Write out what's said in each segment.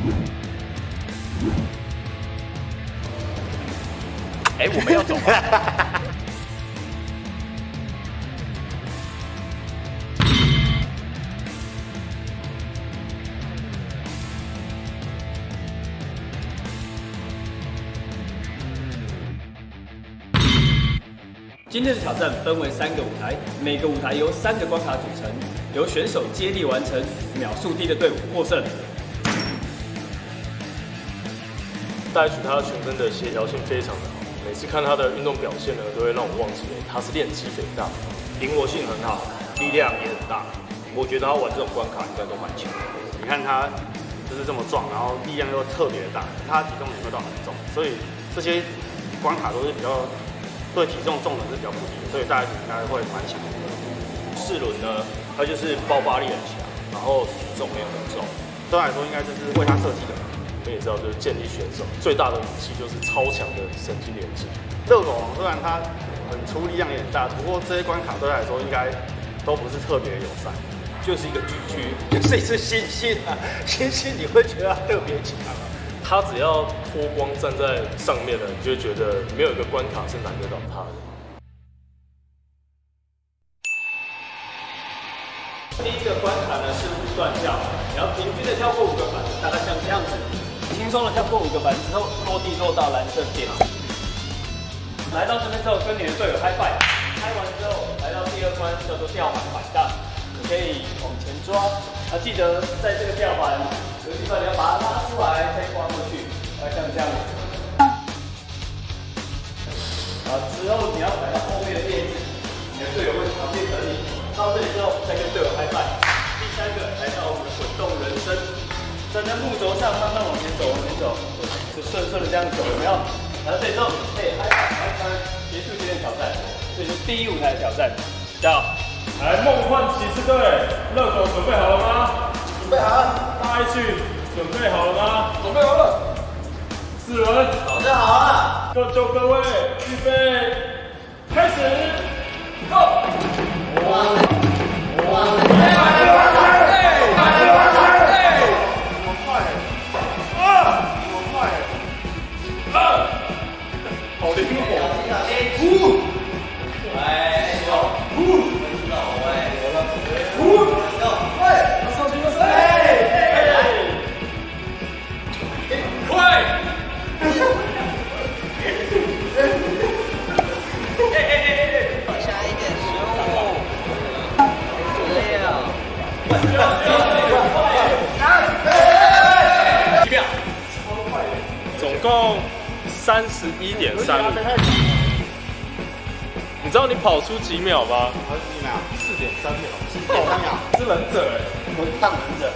哎，我们要走吗？ 今天的挑战分为3个舞台，每个舞台由3个关卡组成，由选手接力完成，秒数低的队伍获胜。 大家觉得他全身的协调性非常的好，每次看他的运动表现呢，都会让我忘记他是练肌肥大， 灵活性很好，力量也很大。我觉得他玩这种关卡应该都蛮强的。你看他就是这么壮，然后力量又特别大，他体重也没有到很重，所以这些关卡都是比较对体重重的是比较不利的，所以大家应该会蛮强的。4轮呢，他就是爆发力很强，然后体重没有很重，对他来说应该就是为他设计的。我们也知道，就是健力选手最大的武器就是超强的神经连接。热狗王虽然他很出力量也很大，不过这些关卡对他来说应该都不是特别友善，就是一个狙击，就是一只猩猩啊，猩猩你会觉得他特别强啊。 他只要脱光站在上面了，你就会觉得没有一个关卡是难得倒他的。 第一个关卡呢是5段跳，你要平均的跳过5个板，大概像这样子。轻松的跳过5个板之后，落地落到蓝色点。来到这边之后，跟你的队友嗨拜，嗨完之后，来到第2关叫做吊环板荡，你可以往前抓，记得在这个吊环有个地方你要把它拉出来，再挂过去，像这样子。之后你要来到后面的垫子，你的队友会旁边等你。到这里之后，再跟队友嗨拜。第3个来到我们的滚动人生。站在木轴上，慢慢往前走，往前走，就顺顺的这样走，有没有？然后这时候可以嗨拜，结束今天的挑战。这是第1舞台的挑战，加油！ 来，梦幻骑士队，热狗准备好了吗？ 准备好了。 大家一起准备好了吗？ 准备好了。 4轮， 早就好了。 各位，预备，开始 ，Go！ 好灵活！总共31.35。你知道你跑出几秒吗几秒 ？4.3秒。 4.3秒。 是忍者哎， 我当忍者。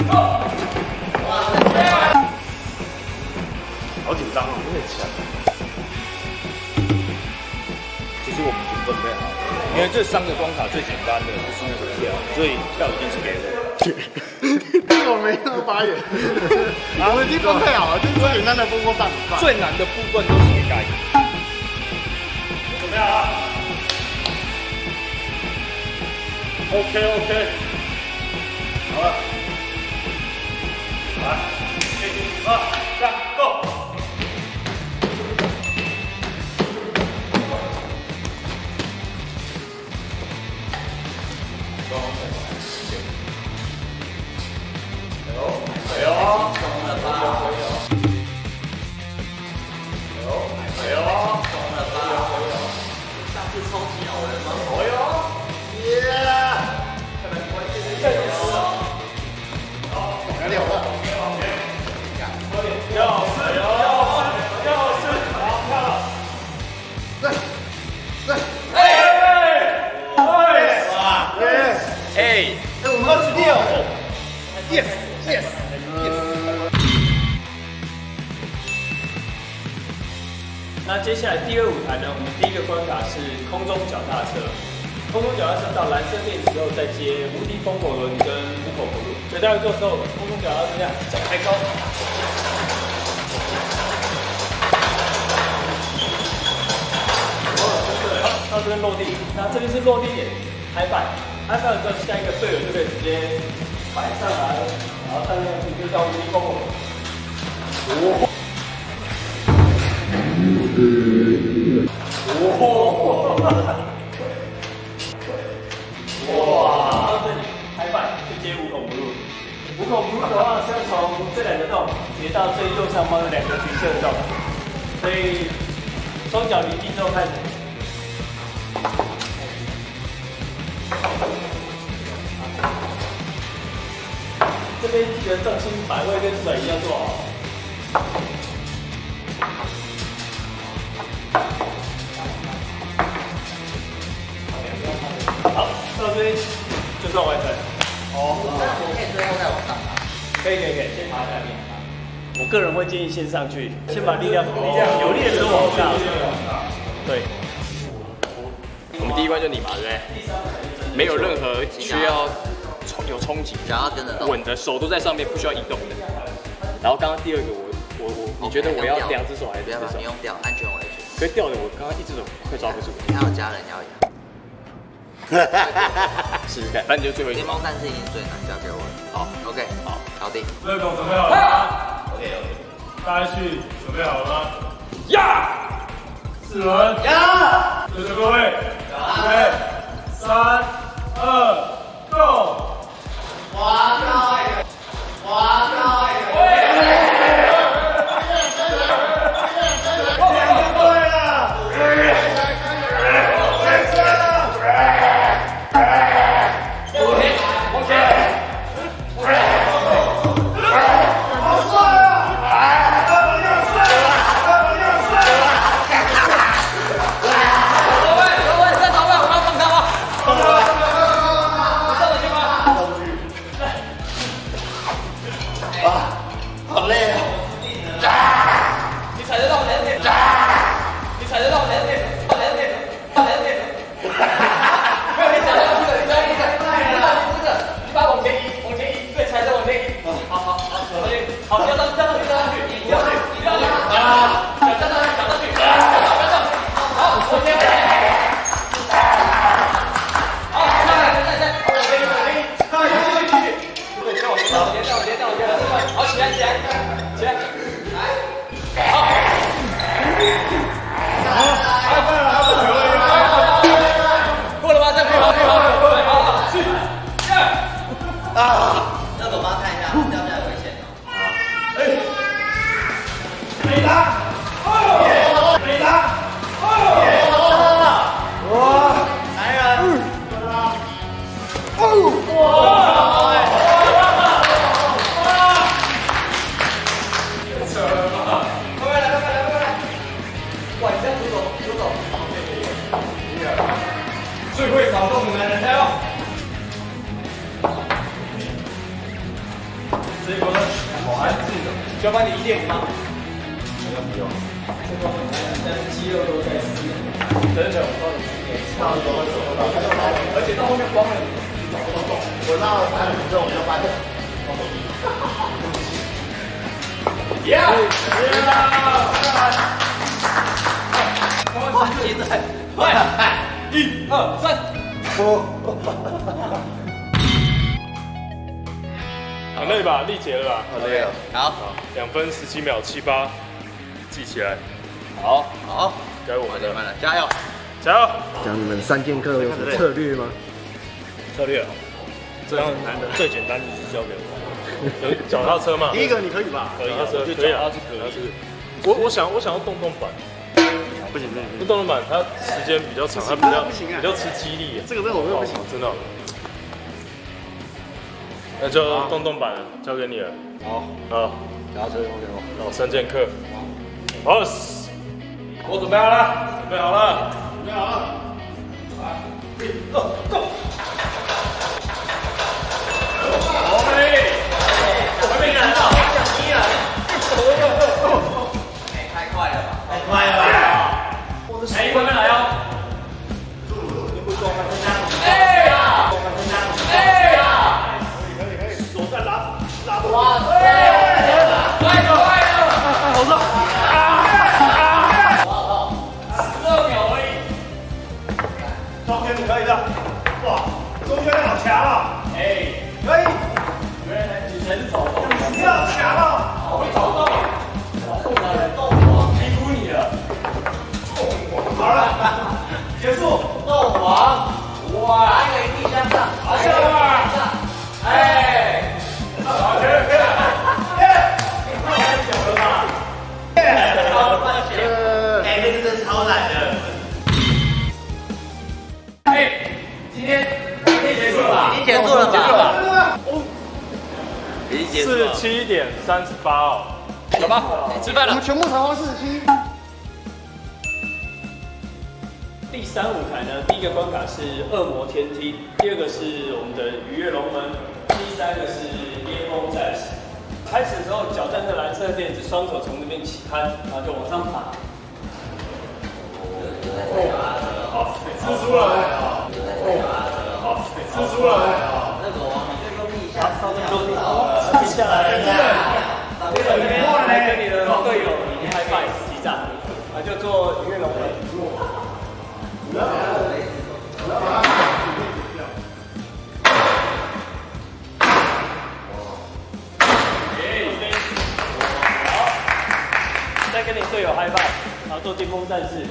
好紧张哦， 有点强。 其实我们已经准备好了，因为这3个关卡最简单的就是那个跳，所以跳一定是给我。 我没那么发言，我们已经分配好了，就是最简单的波波上。 最难的部分都是给该。 准备好了 ？OK， 好了，来，1、2、3，Go！ 那接下来第2舞台呢，我们第1个关卡是空中脚踏车。空中脚踏车到蓝色垫之后，再接无敌风火轮跟虎口葫芦。所以待会做的时候，空中脚踏车这样脚抬高。到这边落地，那这边是落地点，嗨拜，嗨拜了之后，下一个队友就可以直接摆上来，然后上面去就叫无敌风火轮。 哇！到这里开板就接无孔不入。无孔不入的话是要从这两个洞接到最右上方的两个橘色的洞，所以双脚离地之后开始。这边记得重心摆位跟水要做好。好，到这边就算完成。哦， 我可以最后再往上爬。 可以，先爬下面。我个人会建议先上去，先把力量有力的时候往下。对。 我们第一关就你嘛，对不对？没有任何需要有冲击， 然后跟着动， 稳的手都在上面，不需要移动的。然后刚刚第二个你觉得我要两只手还是一只手？ 不用掉，安全为主。 可是掉的我刚刚一只手快抓不住。 你还有家人要养。 试试看，反正就最后一个。 联盟战士已经最难，交给我了。好 ，OK， 好，搞定。 热狗准备好了吗 ？OK， 大家去准备好了吗？呀！4轮呀！对着各位，OK， 3、2、Go！ 滑高一点，滑高一点。 最会搞动的男人，加油！这一波呢，好安静的，需要帮你练吗？不用。这波很难，但是肌肉都在撕。真的，差不多，而且到后面光了，你找不到动。我到3分钟我就发现。 哇，现在快 ！1、2、3， 很累吧？力竭了吧？ 好累了。好 ，2分17秒78，记起来。 好， 该我们的， 加油！ 加油！ 讲你们3剑课有什么策略吗？ 策略，最难的、最简单的就是交给我。有脚踏车嘛？ 第一个你可以吧？ 可以，可以啊，可以。我想要动板。不行，动板它时间比较长，它比较吃肌力。这个我又不行，真的。那就动板了，交给你了。好， 脚踏车 OK 吗？ 好，3剑客。好，我准备好了，准备好了。1、2、Go！ 太快了吧！ 太快了吧！来，慢慢来哦。 手再拉不哇塞！ 快了，好热！12秒而已。 中间你可以的，哇，中间好强啊！ 哎， 可以， 原来你能走， 你好强啊！ 我会走动。 已经结束了。 47.38哦。走吧，吃饭了。 我们全部才花47。 第3舞台呢，第一个关卡是恶魔天梯，第二个是我们的鱼跃龙门，第3个是巅峰战士。开始的时候，脚站在蓝色垫子，双手从这边起攀，然后就往上爬。好，吃出来。好，吃出来。 那个往这个地下， 接下来，来跟你的队友开拜击掌，啊，就做鱼跃龙门。再跟你队友嗨拜，然后做巅峰战士。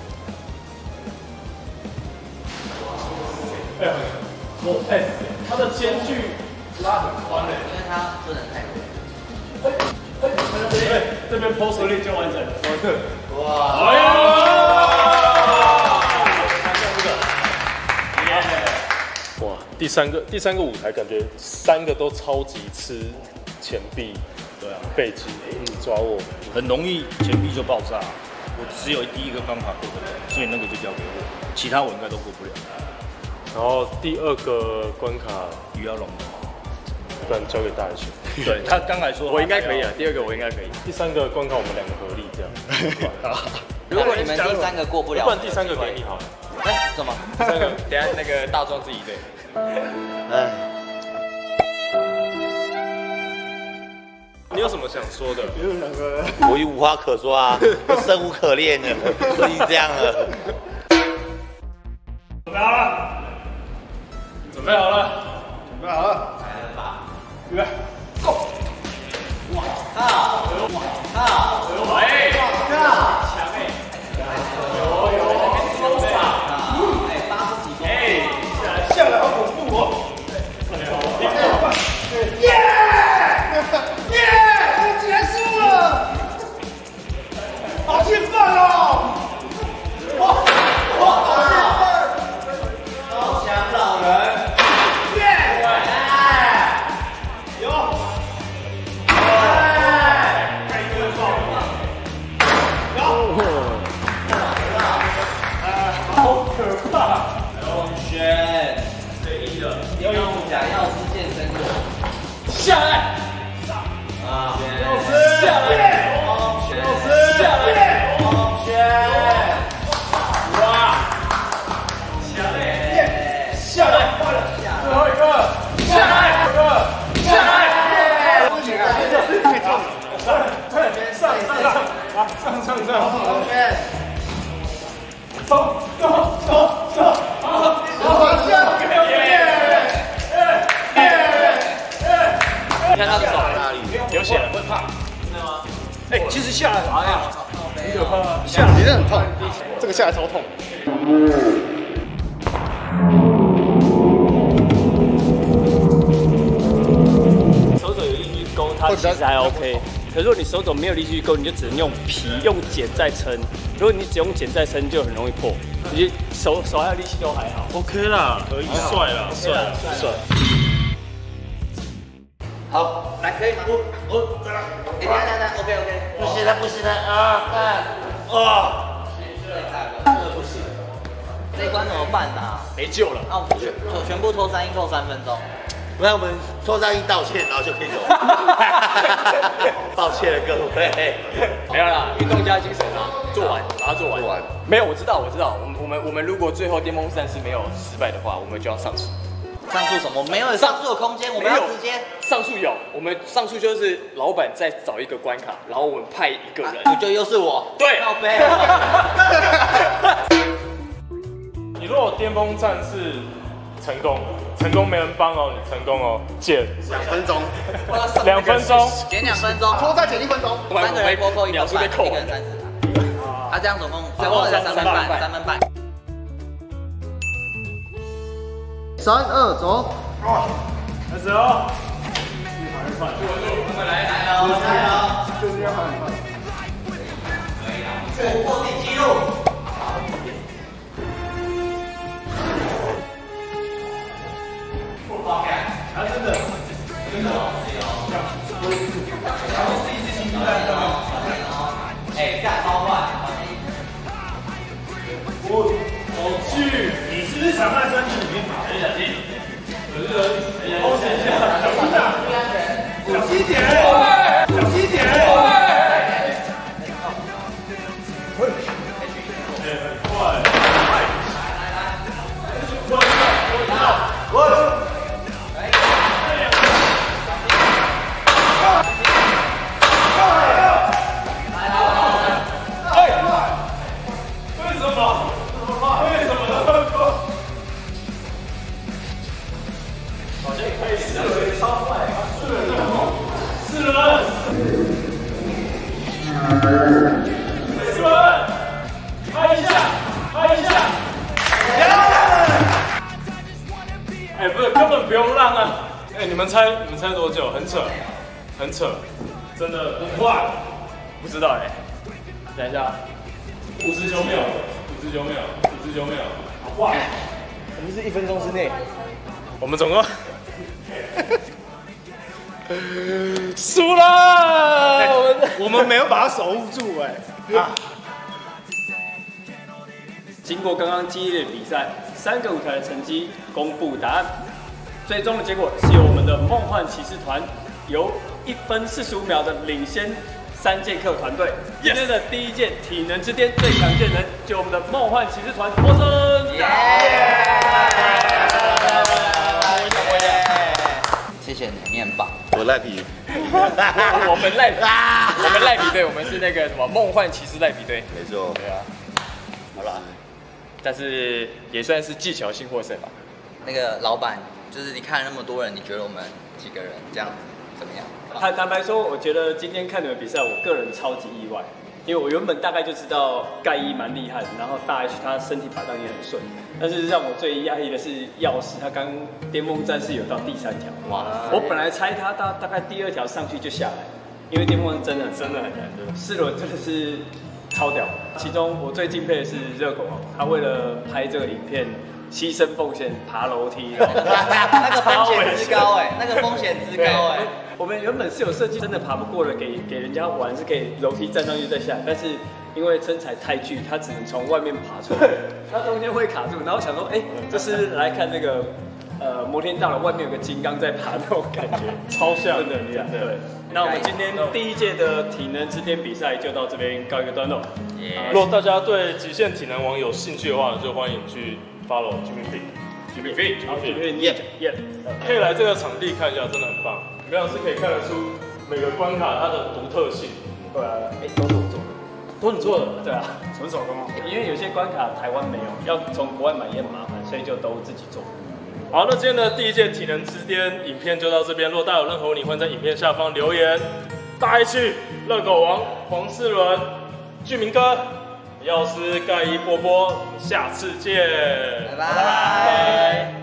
哎呀，哎，他的间距拉很宽嘞， 因为它不能太多。 这边 pose 力就完成。 哇！ 哎呀！ 哇，第三个舞台感觉3个都超级吃前臂， 对啊， 背肌，抓握， 很容易前臂就爆炸。我只有第一个关卡过得了，所以那个就交给我，其他我应该都过不了。 然后第2个关卡鱼跃龙门， 不然交给大学。 对他刚才说我应该可以啊，第2个我应该可以。 第3个关卡我们2个合力这样。 如果你们第3个过不了， 不然第3个给你好了。 哎，什么？ 第3个，等下那个大壮自己对。 哎， 你有什么想说的？ 我已无话可说啊，生无可恋了，都已经这样了。 准备好了， 准备好了， 预备，Go！ 哇靠！哎，强哎！下来好恐怖哦！结束了，好兴奋哦！哇！ 超强老人， 好可怕！ 轩， 随意的， 要用假药师健身的， 下来， 啊， 下来，下来，哇！下来，下来，最后一个，下来，下来，不行啊， 你看他的手哪里流血了？ 会怕，真的吗？哎，其实下来哎呀，很可怕， 下来其实很痛，这个下来超痛。 手肘有力气去勾它，其实还 OK。可是如果你手肘没有力气去勾，你就只能用皮用茧再撑。如果你只用茧再撑，就很容易破。你手还有力气都还好。 OK 啦，可以，帅啦，帅。 好，来可以吗？我再来，等，OK， 不行了啊！看，这个不行，这一关怎么办啊？ 没救了。 那我们全部脱3音扣3分钟。 那我们脱3音道歉，然后就可以走。抱歉了各位。 没有啦，运动加精神啊，做完，把它做完。 做完。 没有，我知道。我们如果最后巅峰战士没有失败的话，我们就要上诉。 上诉什么？没有上诉的空间，我们要直接上诉有，我们上诉就是老板再找一个关卡，然后我们派一个人， 不就又是我？ 对， 靠背。 你如果巅峰战士成功没人帮哦，你成功哦，减 2分钟 2分钟， 减2分钟， 拖再减1分钟 ，3个人多扣1 秒数被扣 1个人30分。他这样总共最后才3分半。 3、2，走。 开始哦。 就是要很快。 破地记录。 啊，真的。 哎，干超快！ 你是不是想在身体里面跑？小心，有人，小心啊！小心点，小心点。 哎，不是，根本不用让啊！哎，你们猜多久？很扯，很扯，真的很快。不知道哎，等一下，59秒，59秒，59秒，哇！ 我们是1分钟之内， 我们总共输了， 我们没有把它守护住哎。 经过刚刚激烈的比赛，3个舞台的成绩公布答案，最终的结果是由我们的梦幻骑士团由1分45秒的领先3剑客团队。今天的第1届体能之巅最强健人，就我们的梦幻骑士团获胜。 谢谢你，你很棒。 我赖皮。 我们赖皮队，我们是那个什么梦幻骑士赖皮队。 没错。 对啊。好了，但是也算是技巧性获胜吧。 那个老板，就是你看了那么多人，你觉得我们几个人这样怎么样？ 坦白说，我觉得今天看你们比赛，我个人超级意外，因为我原本大概就知道盖伊蛮厉害的，然后大 H 他身体摆荡也很顺，但是让我最压抑的是药师，他刚巅峰战士有到第3条，哇！我本来猜他到大概第2条上去就下来，因为巅峰真的很难，4轮真的是超屌。其中我最敬佩的是热狗，他为了拍这个影片。牺牲奉献，爬楼梯， 那个风险之高哎，那个风险之高哎。 我们原本是有设计，真的爬不过的，给人家玩是可以楼梯站上去再下来，但是因为身材太巨，他只能从外面爬出来，他中间会卡住。然后想说，哎，这是来看那个摩天大楼外面有个金刚在爬那种感觉， 超像， 真的很像。对，那我们今天第1届的体能之巅比赛就到这边告一个段落。 如果大家对极限体能王有兴趣的话，就欢迎去 follow Jimmy Fit，可以来这个场地看一下，真的很棒。没有是可以看得出每个关卡它的独特性。 对啊，哎，都是我做的， 都是你做的。 对啊，纯手工。因为有些关卡台湾没有，要从国外买也很麻烦，所以就都自己做。 好，那今天的第1届体能之巅影片就到这边。如果大家有任何问题，欢迎在影片下方留言。大家去热狗王、黄世伦、巨明哥、药师、盖伊、波波，下次见， 拜拜。